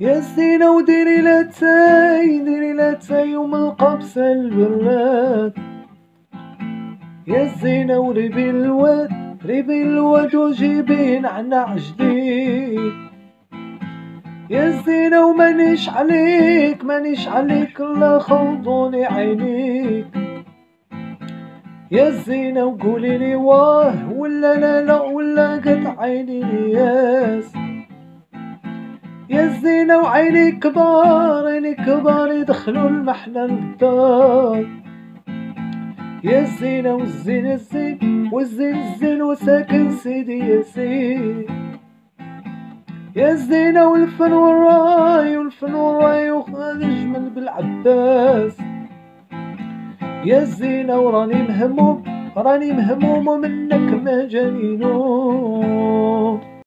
يا زينة وديري لاتاي ديري لاتاي ومن القبسة البراد. يا زينة وريبي الواد ريبي الواد وجيبي نعناع جديد. يا زينة ومانيش عليك مانيش عليك لا خوضوني عينيك. يا زينة وقولي لي واه ولا لا لا ولا قد عيني نياس. يا زينة وعيني كبار عيني كبار يدخلوا المحنة للدار. يا زينة والزين الزين والزين الزين وساكن سيدي ياسين. يا زينة والفن والراي والفن والراي وخذ جمل بالعباس. يا زينة وراني مهموم راني مهموم ومنك ما جاني نوم.